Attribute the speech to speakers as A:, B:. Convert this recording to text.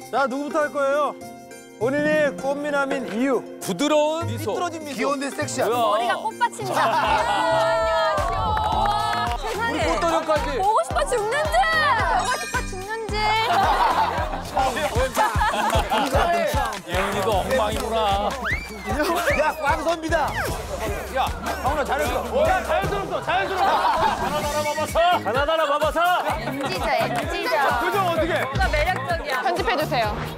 A: 자, 누구부터 할 거예요? 본인이 꽃미남인 이유.
B: 부드러운 미소.
C: 귀여운데 섹시한.
D: 머리가 꽃받친다. 안녕하세요. 세상에.
B: 꽃도령까지.
D: 보고 싶어 죽는지. 보고 싶어 죽는지.
B: 예은이도 엉망이구나.
C: 야, 꽝선비다.
B: 야, 강훈아 잘했어. 야, 자연스럽어, 자연스러워. 하나하나 봐봐서.
D: MZ죠, MZ죠.
B: 표정 어떻게?
D: 뭔가 매력적이야.
E: 편집해주세요.